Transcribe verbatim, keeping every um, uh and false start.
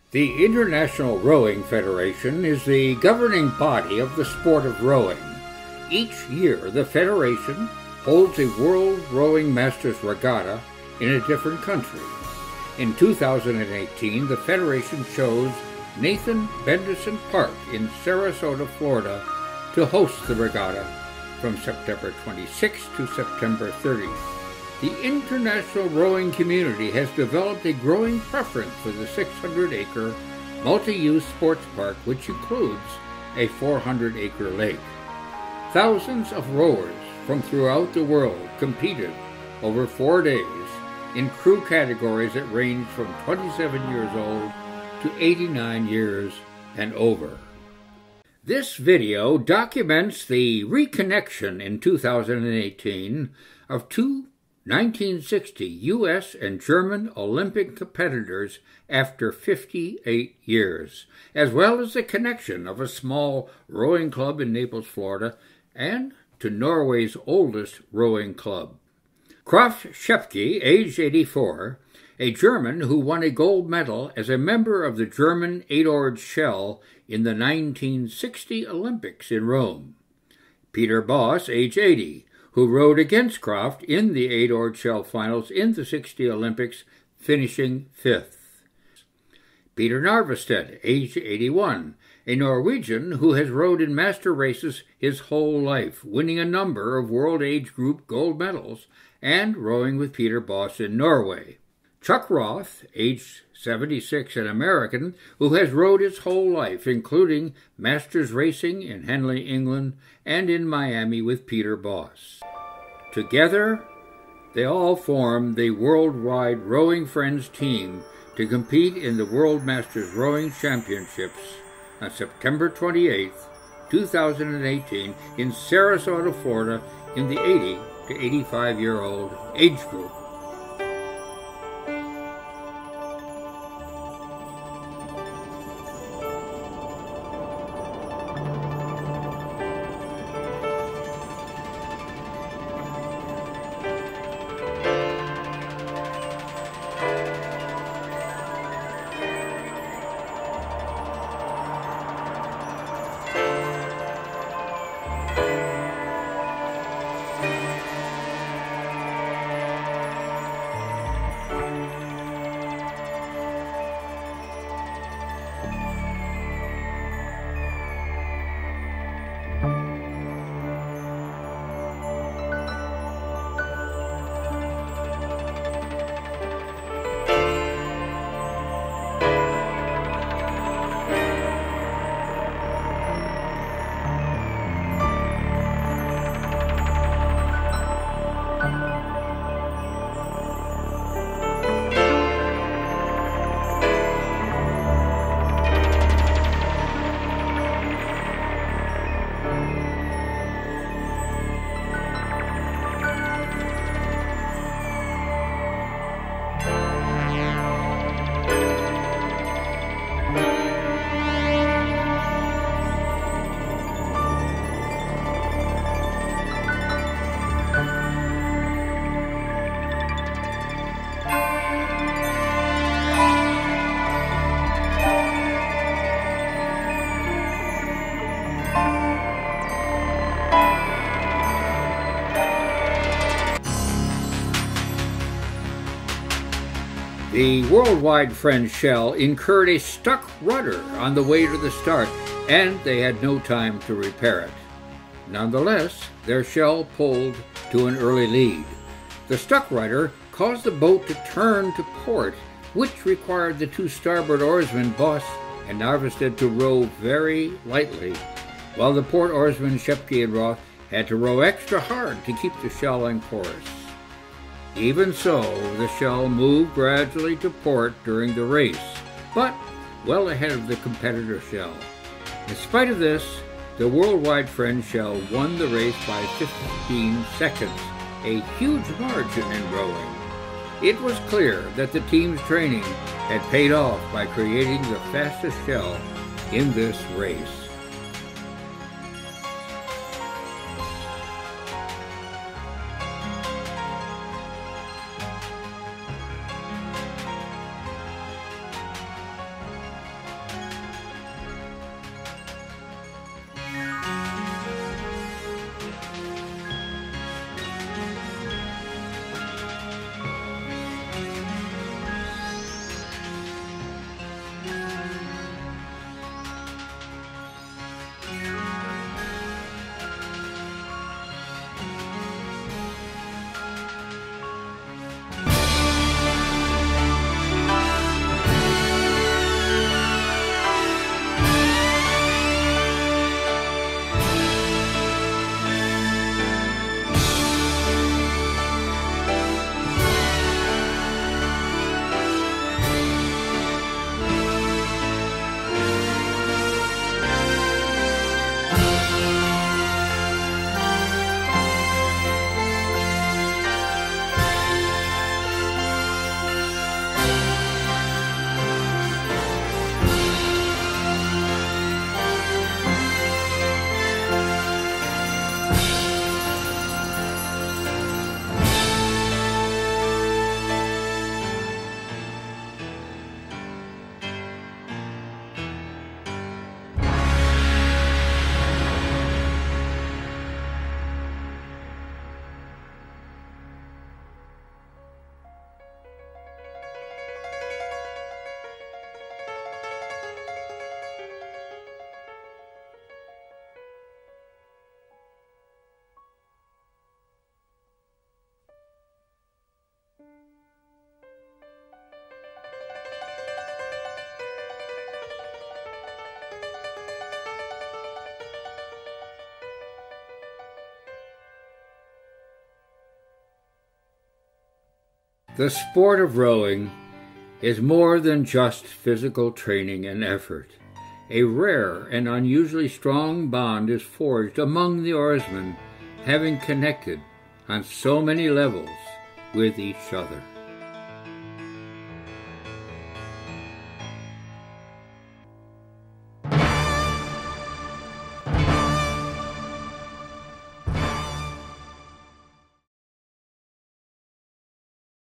The International Rowing Federation is the governing body of the sport of rowing. Each year, the Federation holds a World Rowing Masters Regatta in a different country. In two thousand eighteen, the Federation chose Nathan Benderson Park in Sarasota, Florida, to host the regatta from September twenty-sixth to September thirtieth. The international rowing community has developed a growing preference for the six hundred acre multi-use sports park, which includes a four hundred acre lake. Thousands of rowers from throughout the world competed over four days in crew categories that range from twenty-seven years old to eighty-nine years and over. This video documents the reconnection in two thousand eighteen of two nineteen sixty U S and German Olympic competitors after fifty-eight years, as well as the connection of a small rowing club in Naples, Florida, and to Norway's oldest rowing club. Kraft Schepke, age eighty-four, a German who won a gold medal as a member of the German eight-oared shell in the nineteen sixty Olympics in Rome. Peter Bos, age eighty, who rowed against Kraft in the eight-oared shell finals in the sixty Olympics, finishing fifth. Peter Narvestad, age eighty-one, a Norwegian who has rowed in master races his whole life, winning a number of World Age Group gold medals and rowing with Peter Bos in Norway. Chuck Roth, age seventy-six, an American who has rowed his whole life, including masters racing in Henley, England, and in Miami with Peter Bos. Together, they all form the Worldwide Rowing Friends team to compete in the World Masters Rowing Championships on September twenty-eighth, two thousand eighteen in Sarasota, Florida, in the eighty to eighty-five year old age group. The Worldwide Friends shell incurred a stuck rudder on the way to the start, and they had no time to repair it. Nonetheless, their shell pulled to an early lead. The stuck rudder caused the boat to turn to port, which required the two starboard oarsmen, Bos and Narvestad, to row very lightly, while the port oarsmen, Schepke and Roth, had to row extra hard to keep the shell on course. Even so, the shell moved gradually to port during the race, but well ahead of the competitor shell. In spite of this, the Worldwide Friends shell won the race by fifteen seconds, a huge margin in rowing. It was clear that the team's training had paid off by creating the fastest shell in this race. The sport of rowing is more than just physical training and effort. A rare and unusually strong bond is forged among the oarsmen, having connected on so many levels with each other.